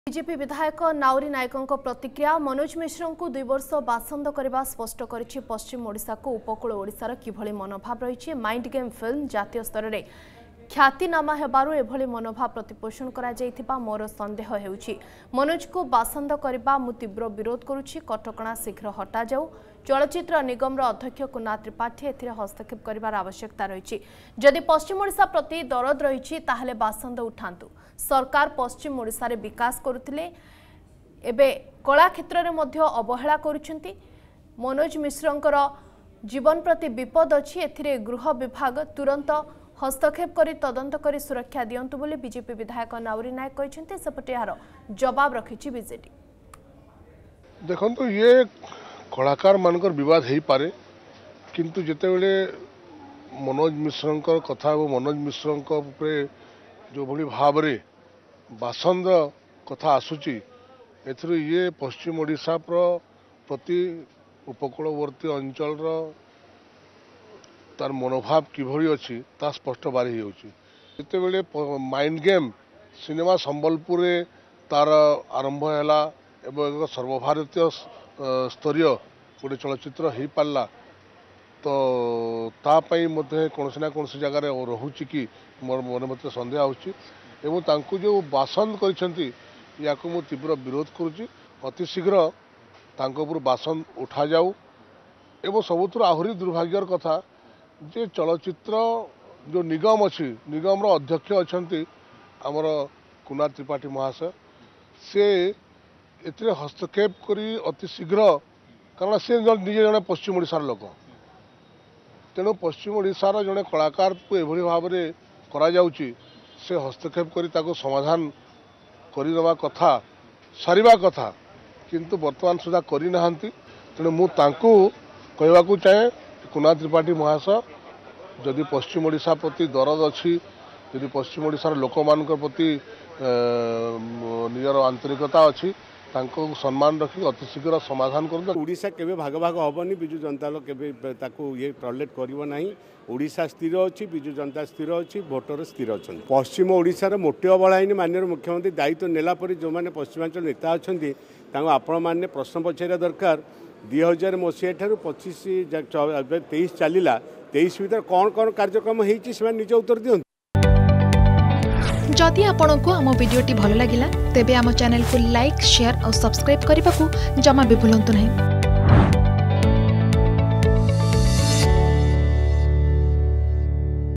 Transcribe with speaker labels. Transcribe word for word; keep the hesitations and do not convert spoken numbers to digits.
Speaker 1: BJP विधायक नाउरी नायकों प्रतिक्रिया मनोज मिश्र को दुई वर्ष बासंद करने स्पष्ट करिछि पश्चिम ओडिशा को उपकूल ओडिशार किभली मनोभाव रही माइंड गेम फिल्म जातीय स्तर में ख्यातिनामा हेबारु एभली मनोभाव प्रतिपोषण करा जायथिबा मोर संदेह हेउछि मनोज को बासंद करबा मु तीव्र विरोध करुछि कटकणा शीघ्र हटा जाऊ चलचित्र निगम अध्यक्ष कुना त्रिपाठी एथिरे हस्तक्षेप करिवार आवश्यकता रही जदि पश्चिम ओडिशा प्रति दरद रही ताहले बासंद उठांतु सरकार पश्चिम ओडिशा रे विकास करुथिले एबे कला क्षेत्र रे मध्य अवहेला करुछंती मनोज मिश्रंकर जीवन प्रति विपद अछि एथिरे गृह विभाग तुरंत हस्तक्षेप करी तदंत करी सुरक्षा दियंतु बोली बीजेपी विधायक नाउरी नायक कहते सेपटे यार जवाब रखी बीजेडी
Speaker 2: देखो तो ये कलाकार मानकर विवाद हो पारे किंतु जितेबले मनोज मिश्र कथा मनोज मिश्र जो भली भाव रे बासंद कथा आसूची एथुरु ये पश्चिम ओडिशा प्रति उपकूलवर्ती अंचल तार मनोभाव किभली अच्छी ता स्पष्ट बारी होते माइंड गेम सिनेमा संबलपुर तार आरंभ है एक सर्वभारतीय स्तरीय गोटे चलचित्र हो पारा तो तापाई कौन ना कौन जगार रोचे कि मोर मन मत सन्देह आउँ जो बासंद कर तीव्र विरोध करुच्ची अति शीघ्र तांको बासंद उठा जाऊ एवं सबुठ आहरी दुर्भाग्यर कथा जे चलचित्र जो निगम अच्छी निगम अध्यक्ष अच्छा आमर कुना त्रिपाठी महाशय से एथिरे हस्तक्षेप करी अति शीघ्र कारण से निजे जड़े पश्चिम ओडिशार लोक तेणु पश्चिम ओडिशार जड़े कलाकार को एभली भाव में करा जाउची से हस्तक्षेप करी ताको समाधान करवा कथा सारिबा कथा किंतु वर्तमान सुधा करी नाहंती तेणु मु तांको कहवा को चाहे कुना त्रिपाठी महाशय जदि पश्चिम ओडिशा प्रति दरद अच्छी जदि पश्चिम ओडिशार लोक मान प्रति निजर आंतरिकता अच्छी तांको सम्मान रखी अति शीघ्र समाधान कर
Speaker 3: ओडिशा केबे भाग भाग हेनी विजु जनता दल केबे ताकू ये टॉयलेट करिवो नाही ओडिशा स्थिर अच्छी विजु जनता स्थिर अच्छी भोटर स्थिर अच्छा पश्चिम ओडिशार मोटे अबलायनी माननीय मुख्यमंत्री दायित्व नेला पर जो मैंने पश्चिमांचल नेता अच्छा आपण मैंने प्रश्न पचारा दरकार दुई हजार मसीहा ठार पचिश तेईस चलला तेईस भर कौन कौन कार्यक्रम होती निज उत्तर दिखाँ
Speaker 4: जदि आपंक आम भिडी भल लगा तेब आम चैनल को लाइक शेयर और सब्सक्राइब करने को जमा भी भूलु नहीं।